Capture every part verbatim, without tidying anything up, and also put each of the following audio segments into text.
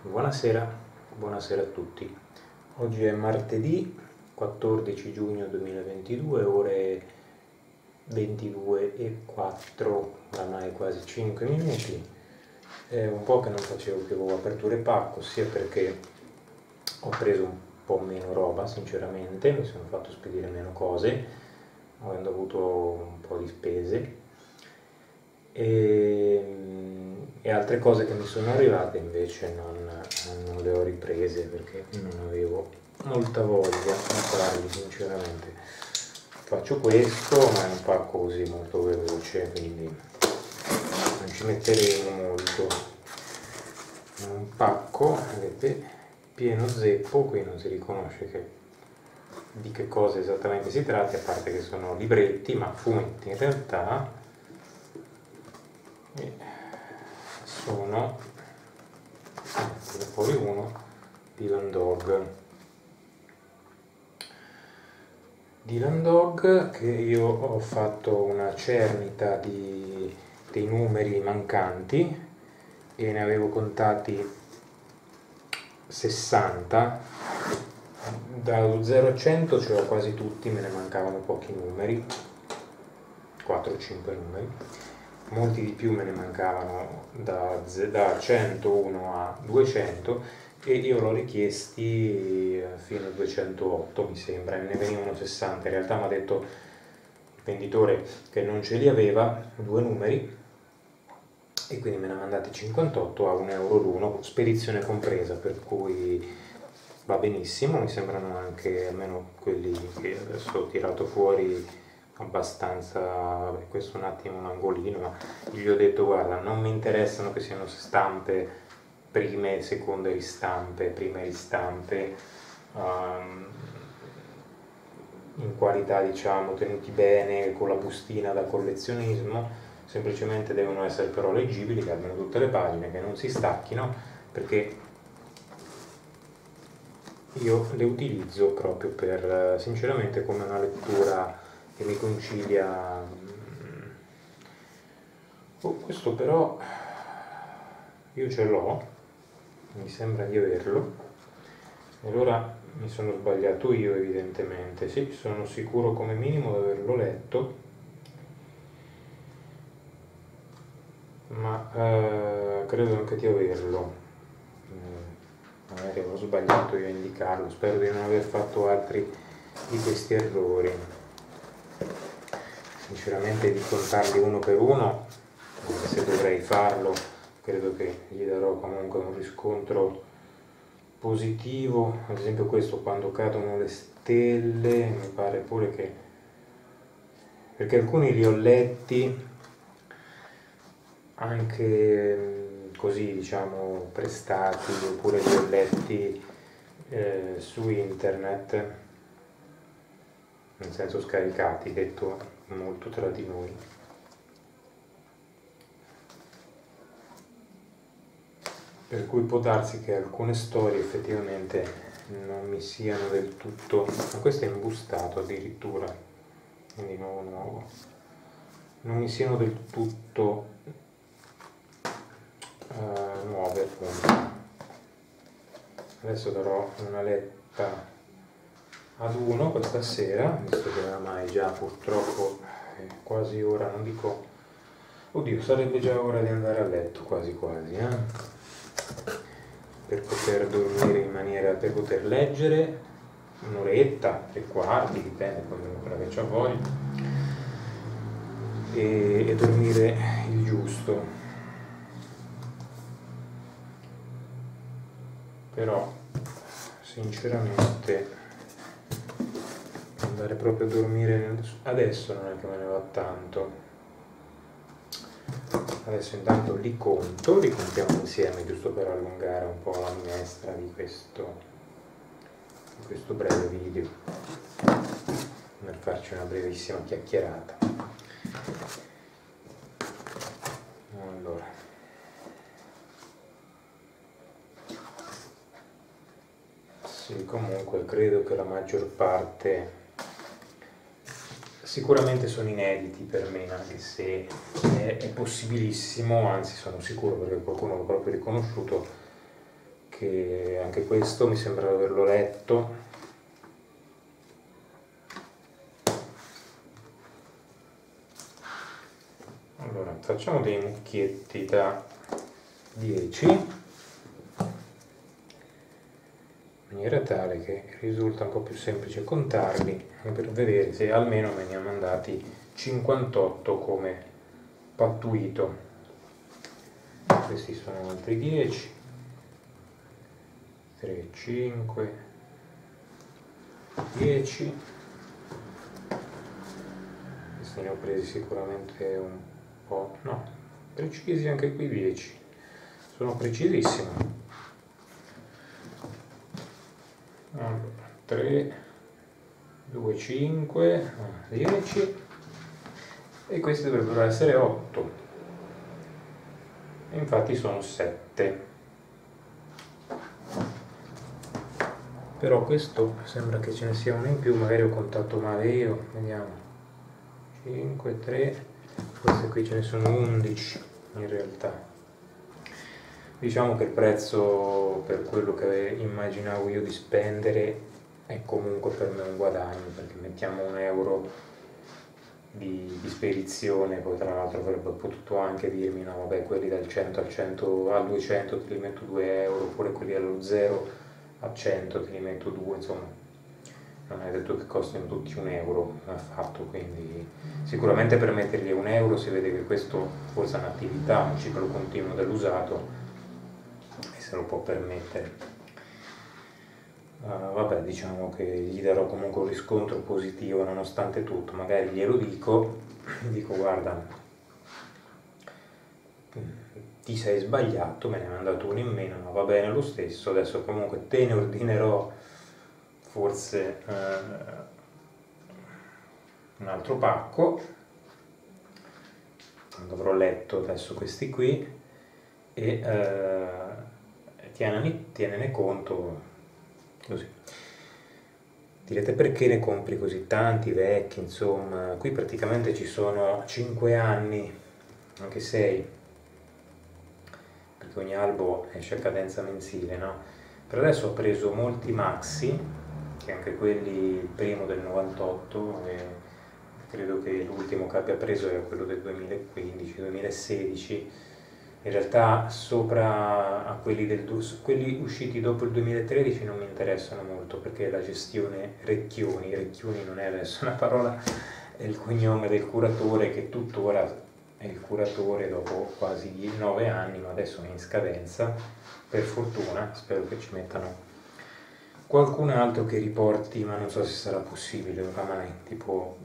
Buonasera, buonasera a tutti. Oggi è martedì quattordici giugno duemilaventidue, ore ventidue e quattro, oramai quasi cinque minuti. È un po' che non facevo più aperture pacco, sia perché ho preso un po' meno roba, sinceramente, mi sono fatto spedire meno cose, avendo avuto un po' di spese. E e altre cose che mi sono arrivate invece non, non le ho riprese perché non avevo molta voglia di farli, sinceramente. Faccio questo, ma è un pacco così molto veloce, quindi non ci metteremo molto. È un pacco, vedete, pieno zeppo, qui non si riconosce che, di che cosa esattamente si tratta, a parte che sono libretti, ma fumetti in realtà. E sono, ecco fuori uno, Dylan Dog. Dylan Dog, che io ho fatto una cernita di, dei numeri mancanti e ne avevo contati sessanta. Dallo zero a cento ce l'ho quasi tutti, me ne mancavano pochi numeri, quattro cinque numeri. Molti di più me ne mancavano da, da centouno a duecento e io l'ho richiesti fino a duecentootto, mi sembra, e ne venivano sessanta. In realtà mi ha detto il venditore che non ce li aveva, due numeri, e quindi me ne ha mandati cinquantotto a un euro l'uno, spedizione compresa, per cui va benissimo. Mi sembrano anche, almeno quelli che adesso ho tirato fuori, abbastanza, vabbè, questo è un attimo un angolino, ma gli ho detto guarda, non mi interessano che siano stampe prime, seconde ristampe, prime ristampe um, in qualità, diciamo, tenuti bene con la bustina da collezionismo, semplicemente devono essere però leggibili, che abbiano tutte le pagine, che non si stacchino, perché io le utilizzo proprio per, sinceramente, come una lettura che mi concilia. Oh, questo però io ce l'ho, mi sembra di averlo, e allora mi sono sbagliato io, evidentemente. Sì, sono sicuro come minimo di averlo letto, ma eh, credo anche di averlo. Mm, magari ho sbagliato io a indicarlo, spero di non aver fatto altri di questi errori. Sinceramente di contarli uno per uno, anche se dovrei farlo, credo che gli darò comunque un riscontro positivo. Ad esempio questo, quando cadono le stelle, mi pare pure che, perché alcuni li ho letti anche così, diciamo, prestati, oppure li ho letti eh, su internet, nel senso scaricati, detto molto tra di noi. Per cui può darsi che alcune storie effettivamente non mi siano del tutto, ma questo è imbustato addirittura, quindi nuovo nuovo, non mi siano del tutto uh, nuove, appunto. Adesso darò una letta ad uno questa sera, visto che oramai già purtroppo è quasi ora, non dico, oddio, sarebbe già ora di andare a letto quasi quasi, eh? Per poter dormire in maniera, per poter leggere un'oretta, tre quarti, dipende poi da quella che c'ha voglia, e, e dormire il giusto. Però sinceramente andare proprio a dormire adesso non è che me ne va tanto. Adesso intanto li conto, li contiamo insieme, giusto per allungare un po' la minestra di questo, di questo breve video, per farci una brevissima chiacchierata. Allora, sì, comunque credo che la maggior parte sicuramente sono inediti per me, anche se è, è possibilissimo, anzi sono sicuro perché qualcuno l'ha proprio riconosciuto, che anche questo mi sembra di averlo letto. Allora, facciamo dei mucchietti da dieci, in maniera tale che risulta un po' più semplice contarli, per vedere se almeno veniamo andati cinquantotto come pattuito. Questi sono altri dieci, tre, cinque, dieci. Questi ne ho presi sicuramente un po', no, precisi anche qui dieci, sono precisissimo. Allora, tre, due, cinque, dieci, e questi dovrebbero essere otto. Infatti sono sette, però questo sembra che ce ne sia uno in più, magari ho contato male io, vediamo, cinque, tre, queste qui ce ne sono undici in realtà. Diciamo che il prezzo per quello che immaginavo io di spendere è comunque per me un guadagno, perché mettiamo un euro Di, di spedizione, poi tra l'altro avrebbe potuto anche dirmi no vabbè, quelli dal cento al cento al duecento te li metto due euro, oppure quelli allo zero a cento te li metto due, insomma non è detto che costino tutti un euro affatto, quindi sicuramente per metterli un euro si vede che questo forse è un'attività, un ciclo continuo dell'usato e se lo può permettere. Uh, vabbè, diciamo che gli darò comunque un riscontro positivo nonostante tutto, magari glielo dico, dico guarda, ti sei sbagliato, me ne hai mandato uno in meno, ma va bene lo stesso, adesso comunque te ne ordinerò forse uh, un altro pacco, quando avrò letto adesso questi qui, e uh, tienene, tienene conto. Così. Direte perché ne compri così tanti vecchi, insomma, qui praticamente ci sono cinque anni, anche sei, perché ogni albo esce a cadenza mensile, no? Per adesso ho preso molti maxi, che anche quelli, il primo del novantotto, e credo che l'ultimo che abbia preso era quello del duemilaquindici duemilasedici. In realtà sopra a quelli, del, quelli usciti dopo il duemilatredici non mi interessano molto, perché la gestione Recchioni, Recchioni non è adesso una parola, è il cognome del curatore, che tuttora è il curatore dopo quasi nove anni, ma adesso è in scadenza, per fortuna, spero che ci mettano qualcun altro che riporti, ma non so se sarà possibile oramai, tipo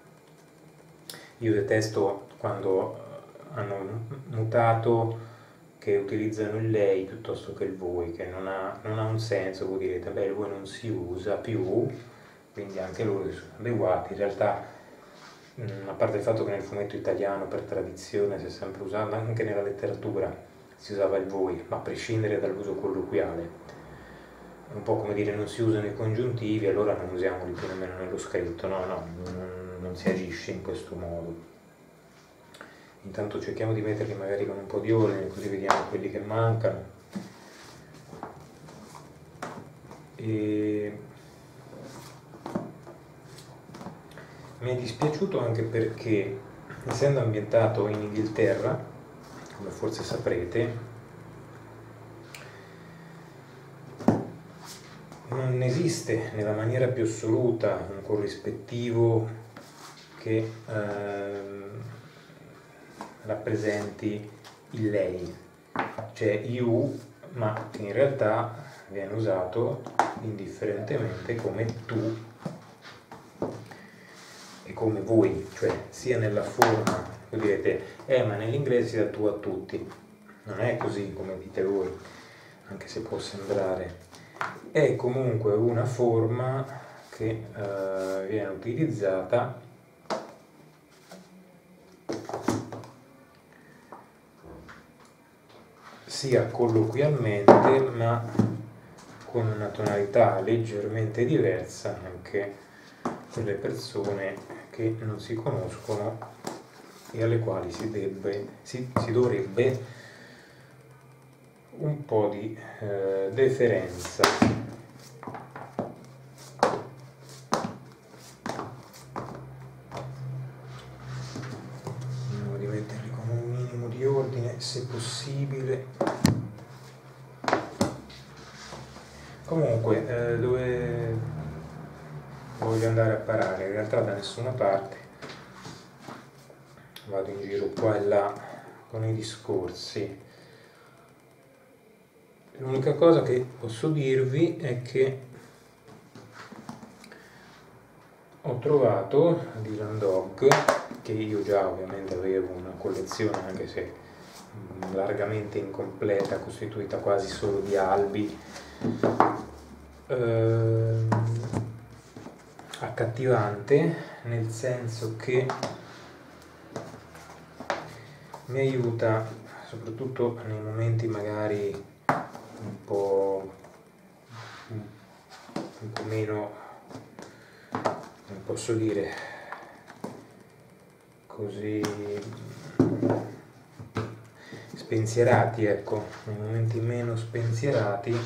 io detesto quando hanno mutato che utilizzano il lei piuttosto che il voi, che non ha, non ha un senso. Voi direte beh, il voi non si usa più, quindi anche loro sono adeguati. In realtà, a parte il fatto che nel fumetto italiano per tradizione si è sempre usato, anche nella letteratura si usava il voi, ma a prescindere dall'uso colloquiale. È un po' come dire non si usano i congiuntivi, allora non usiamoli più nemmeno nello scritto. No, no, non, non si agisce in questo modo. Intanto cerchiamo di metterli magari con un po' di ordine, così vediamo quelli che mancano. E mi è dispiaciuto anche perché, essendo ambientato in Inghilterra, come forse saprete, non esiste nella maniera più assoluta un corrispettivo che ehm, rappresenti il lei, cioè you, ma che in realtà viene usato indifferentemente come tu e come voi, cioè sia nella forma, voi direte, eh ma nell'inglese si dà tu a tutti, non è così come dite voi, anche se può sembrare, è comunque una forma che eh, viene utilizzata sia colloquialmente ma con una tonalità leggermente diversa anche per le persone che non si conoscono e alle quali si, debbe, si, si dovrebbe un po' di eh, deferenza. Vediamo di metterli con un minimo di ordine se possibile. Comunque eh, dove voglio andare a parare? In realtà da nessuna parte, vado in giro qua e là con i discorsi. L'unica cosa che posso dirvi è che ho trovato Dylan Dog, che io già ovviamente avevo una collezione, anche se largamente incompleta, costituita quasi solo di albi, ehm, accattivante, nel senso che mi aiuta soprattutto nei momenti magari un po', un po' meno, non posso dire così, spensierati, ecco, nei momenti meno spensierati,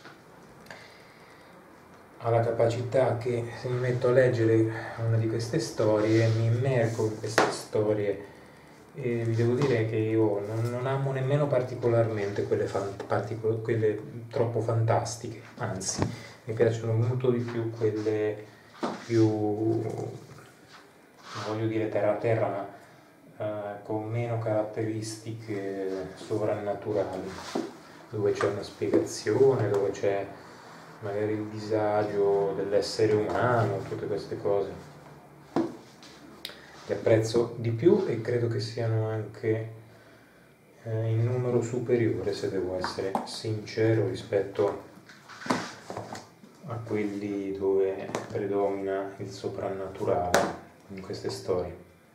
ha la capacità che se mi metto a leggere una di queste storie, mi immergo in queste storie. E vi devo dire che io non, non amo nemmeno particolarmente quelle, fan, particol- quelle troppo fantastiche, anzi mi piacciono molto di più quelle più, non voglio dire terra a terra, ma eh, con meno caratteristiche sovrannaturali, dove c'è una spiegazione, dove c'è magari il disagio dell'essere umano, tutte queste cose. Che apprezzo di più e credo che siano anche eh, in numero superiore, se devo essere sincero, rispetto a quelli dove predomina il soprannaturale in queste storie.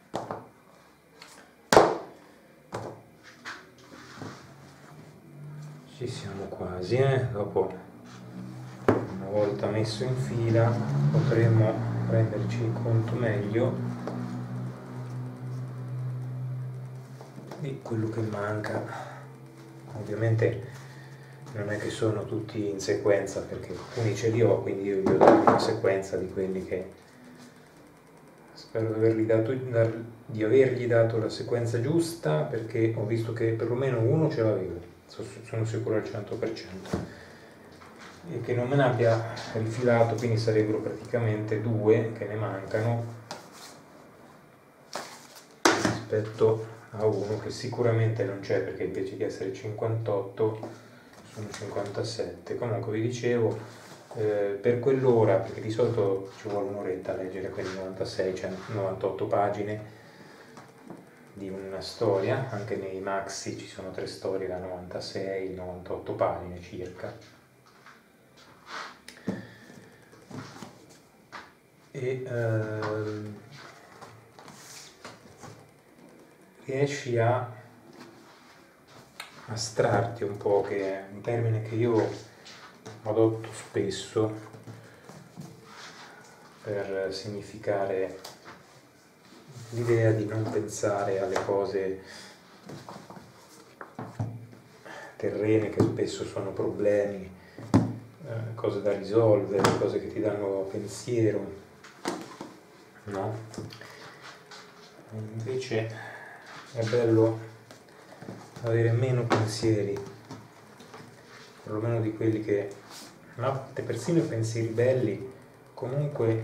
Ci siamo quasi, eh? Dopo, una volta messo in fila, potremo renderci conto meglio di quello che manca. Ovviamente non è che sono tutti in sequenza, perché alcuni ce li ho, quindi io vi ho dato una sequenza di quelli che spero di avergli dato, di avergli dato la sequenza giusta, perché ho visto che perlomeno uno ce l'avevo, sono sicuro al cento per cento, e che non me ne abbia rifilato, quindi sarebbero praticamente due che ne mancano rispetto a uno che sicuramente non c'è, perché invece di essere cinquantotto sono cinquantasette. Comunque vi dicevo, eh, per quell'ora, perché di solito ci vuole un'oretta a leggere quelle novantasei, cioè novantotto pagine di una storia, anche nei maxi ci sono tre storie da novantasei novantotto pagine circa, e ehm, riesci a astrarti un po', che è un termine che io adotto spesso per significare l'idea di non pensare alle cose terrene, che spesso sono problemi, eh, cose da risolvere, cose che ti danno pensiero, no? Invece è bello avere meno pensieri, perlomeno di quelli che, no, persino i pensieri belli comunque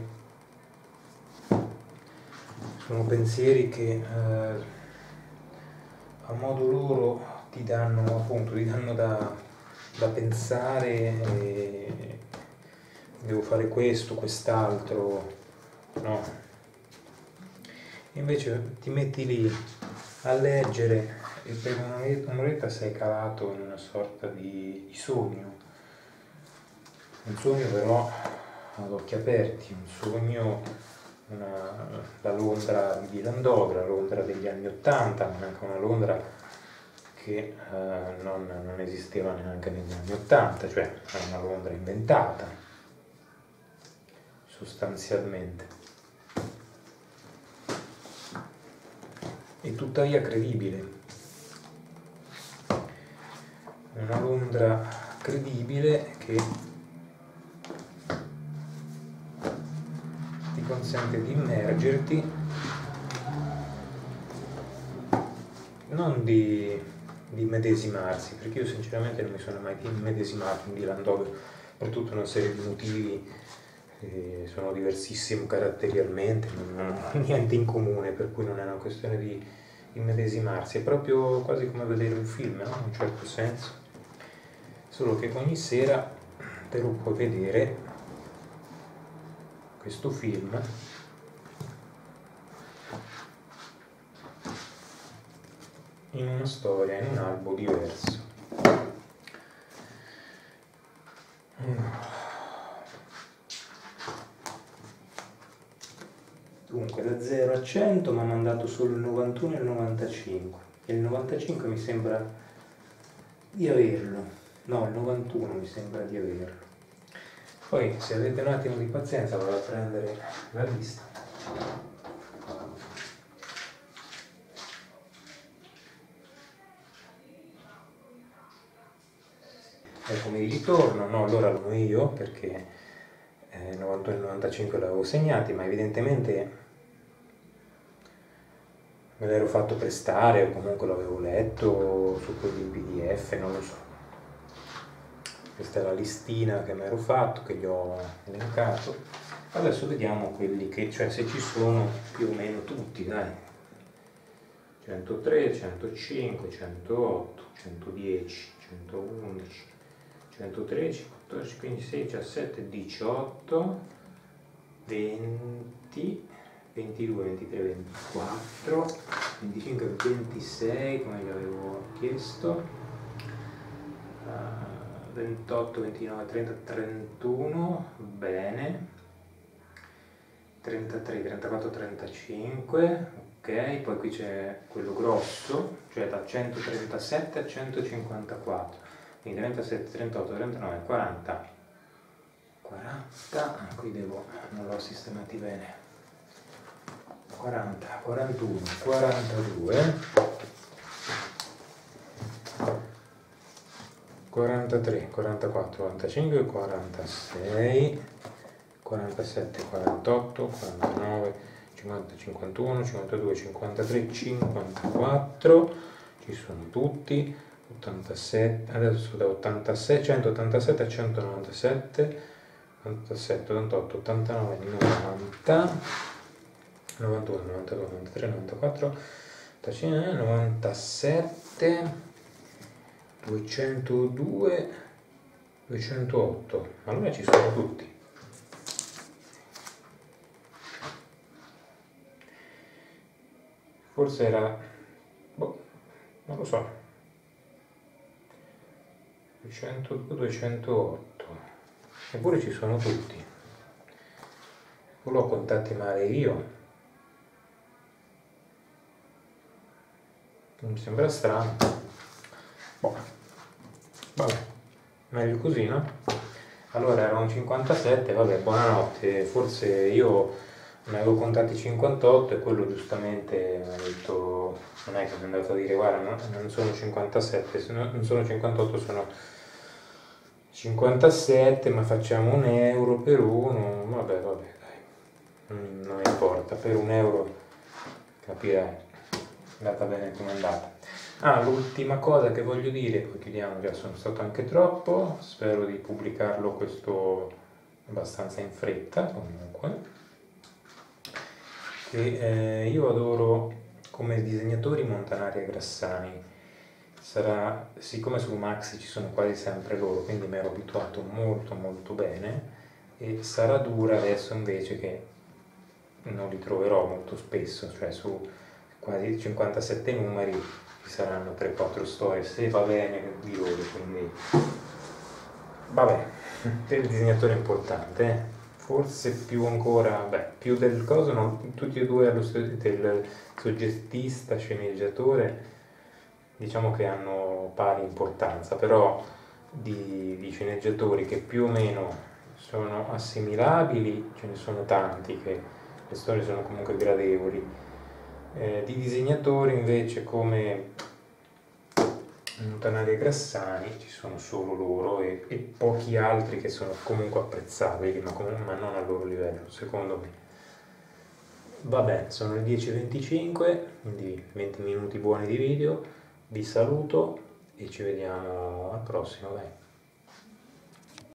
sono pensieri che eh, a modo loro ti danno, appunto, ti danno da, da pensare, e devo fare questo, quest'altro, no? Invece ti metti lì a leggere e per un'oretta sei calato in una sorta di, di sogno, un sogno però ad occhi aperti, un sogno, una, la Londra di Dylan Dog, la Londra degli anni Ottanta, ma anche una Londra che eh, non, non esisteva neanche negli anni Ottanta, cioè è una Londra inventata sostanzialmente, e tuttavia credibile. una Londra credibile che ti consente di immergerti, non di, di medesimarsi, perché io sinceramente non mi sono mai immedesimato in Dylan Dog per tutta una serie di motivi. Eh, sono diversissimo caratterialmente, non ho niente in comune, per cui non è una questione di immedesimarsi, è proprio quasi come vedere un film, no? In un certo senso, solo che ogni sera te lo puoi vedere questo film in una storia, in un albo diverso. Dunque da zero a cento mi ha mandato solo il novantuno e il novantacinque, e il novantacinque mi sembra di averlo, no, il novantuno mi sembra di averlo. Poi se avete un attimo di pazienza vado a prendere la lista. Eccomi di ritorno, no, allora lo io perché eh, novantuno e novantacinque l'avevo segnati, ma evidentemente me l'ero fatto prestare o comunque l'avevo letto su quelli in P D F, non lo so. Questa è la listina che mi ero fatto, che gli ho elencato. Adesso vediamo quelli che, cioè se ci sono più o meno tutti, dai. centotré, centocinque, centootto, centodieci, centoundici, centotredici, quattordici, quindici, sedici, diciassette, diciotto, venti, ventidue, ventitré, ventiquattro, venticinque, ventisei, come gli avevo chiesto, uh, ventotto, ventinove, trenta, trentuno, bene, trentatré, trentaquattro, trentacinque, ok, poi qui c'è quello grosso, cioè da centotrentasette a centocinquantaquattro, quindi trentasette, trentotto, trentanove, quaranta, quaranta, qui devo, non l'ho sistemati bene, quaranta, quarantuno, quarantadue, quarantatré, quarantaquattro, quarantacinque, quarantasei, quarantasette, quarantotto, quarantanove, cinquanta, cinquantuno, cinquantadue, cinquantatré, cinquantaquattro, ci sono tutti, ottantasette, adesso da ottantasei, centottantasette a centonovantasette, ottantasette, ottantotto, ottantanove, novanta, novantuno, novantadue, novantatré, novantaquattro, ottantacinque, novantasette, duecentodue, duecentootto, allora ci sono tutti. Forse era, boh, non lo so, duecentodue, duecentootto, eppure ci sono tutti. O l'ho contati male io, mi sembra strano, boh, vabbè, meglio così, no? Allora erano cinquantasette, vabbè, buonanotte, forse io ne avevo contati cinquantotto e quello giustamente mi ha detto, non è che mi è andato a dire guarda no, non sono cinquantasette, non sono cinquantotto, sono cinquantasette, ma facciamo un euro per uno, vabbè vabbè dai, non importa, per un euro capirai, è andata bene come è andata. Ah, l'ultima cosa che voglio dire, poi chiudiamo, già sono stato anche troppo, spero di pubblicarlo questo abbastanza in fretta comunque. Che eh, io adoro come disegnatori Montanari e Grassani, sarà, siccome su Maxi ci sono quasi sempre loro, quindi mi ero abituato molto molto bene, e sarà dura adesso invece che non li troverò molto spesso, cioè su quasi cinquantasette numeri ci saranno tre quattro storie, se va bene di loro, quindi vabbè, per il disegnatore è importante, eh? Forse più ancora, beh, più del coso, no, tutti e due allo stesso, del soggettista, sceneggiatore, diciamo che hanno pari importanza, però di, di sceneggiatori che più o meno sono assimilabili, ce ne sono tanti che le storie sono comunque gradevoli, eh, di disegnatori invece come Montanari e Grassani ci sono solo loro e, e pochi altri che sono comunque apprezzabili, ma, com- ma non al loro livello, secondo me. Vabbè, sono le dieci e venticinque, quindi venti minuti buoni di video. Vi saluto e ci vediamo al prossimo, dai.